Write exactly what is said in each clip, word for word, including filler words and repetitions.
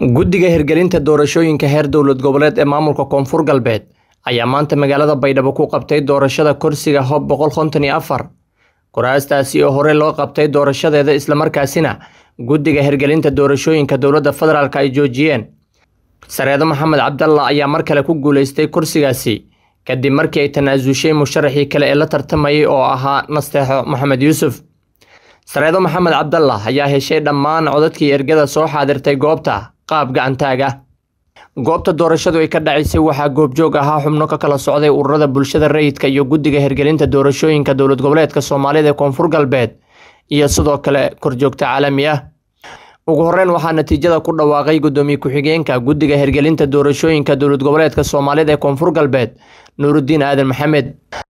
Guddiga hirgelinta doorashooyinka heer dowlad goboleed ee maamulka Koonfur Galbeed ayaa maanta magaalada Baydhabo ku qabtay doorashada kursiga Hob boqol konton iyo afar. Kuraastaasi oo hore loo qabtay doorashadeeda isla markaasina guddiga hirgelinta doorashooyinka dowladda federaalka ay joojiyeen. Sareedo Maxamed Cabdalla ayaa mar kale ku guuleystay kursigaasi kadib markii ay tanaasushay musharaxii kale ee la tartamayay oo ahaa Nasteexo Maxamed Yuusuf. Sareedo Maxamed Cabdalla ayaa heshay dhammaan codadkii ergada soo xaadirtay goobta qaab gacantaaga. Goobta doorashadu ay ka dhacaysay waxaa goobjoog ahaa xubno ka kala socday ururada bulshada rayidka iyo guddiga hirgelinta doorashooyinka dowlad goboleedka Soomaalida ee Koonfur Galbeed iyo sidoo kale korjoogta caalami ah. Ugu horreyn waxaa natiijada ku dhawaaqay gudoomiye ku-xigeenka guddiga hirgelinta doorashooyinka dowlad goboleedka Soomaalida ee Koonfur Galbeed Nuruddin Aadan Maxamed.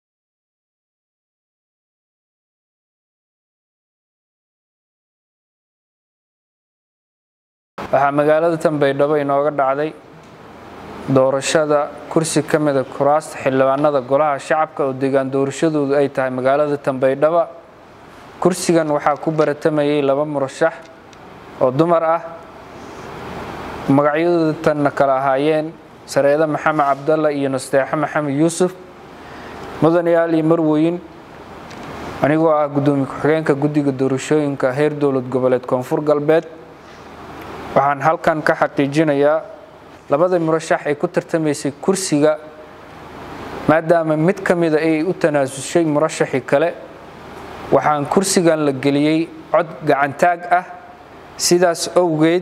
waxaa magaalada Baydhabo inooga dhacday doorashada kursi ka mid ah kuraasta xildhibaanada golaha shacabka oo deegaan doorashadoodu ay tahay magaalada Baydhabo. Kursigan waxaa ku baratamayay laba murashax oo dumar ah, magacyadoodu tan kala ahaayeen Sareedo Maxamed Cabdalla iyo Nasteexo Maxamed Yuusuf. Mudanayaal iyo marwooyin, anigoo ah gudoomiye ku-xigeenka guddiga doorashooyinka heer dowlad goboleed Koonfur Galbeed, waxaan halkan ka xaqiijinayaa labada murashax ay ku tartamaysay kursiga maadaama mid ka mid ah ay u tanaasushay murashaxii kale. waxaan kursigan la geliyay cod gacantaag ah, sidaas awgeed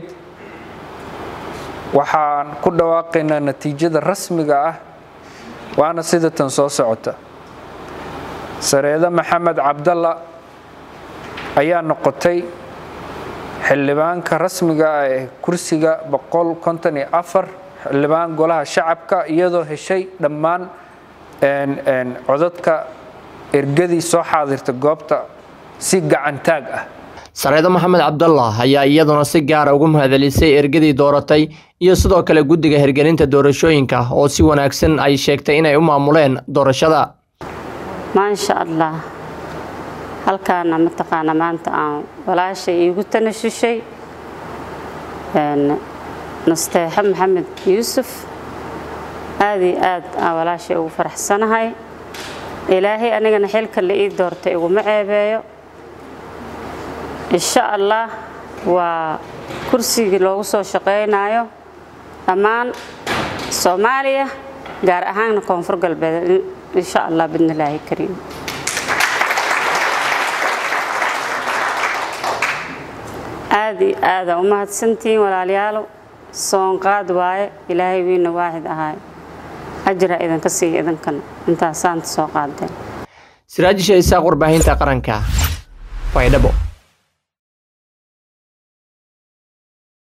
waxaan ku dhawaaqaynaa natiijada rasmiga ah waana sida tan soo socota. Sareedo Maxamed Cabdalla ayaa noqotay xildhibaanka rasmiga ah ee kursiga boqol konton iyo afar xildhibaan golaha shacabka iyadoo heshay dhammaan codadka ergadii soo xaadirta goobta si gacantaag ah. Sareedo Maxamed Cabdalla ayaa iyaduna si gaar ah ugu mahadcelisay ergadii dooratay iyo sidoo kale guddiga hirgelinta doorashooyinka oo si wanaagsan ay sheegtay inay u maamuleen doorashada. Maasha Allah, halkaana mataqaana maanta aan walaashay igu tanaasushay Nasteexo Maxamed Yuusuf. aad iyo aad aan walaashay ugu faraxsanahay. ilaahay anigana xilka la ii doortay iguma ceebeeyo. insha Allah waa kursigii loogu soo shaqeynayo dhammaan Soomaaliya gaar ahaan Koonfur Galbeed insha Allah bidnillaahi kariim. aad iyo aad u mahadsantiin walaalayaal. soon qaad waaye ilaahay wiina waahid ahaay ajra idan ka sii idan kan inta saanta soo qaadeen. Siraaj Sheikh, warbaahinta qaranka Baydhabo.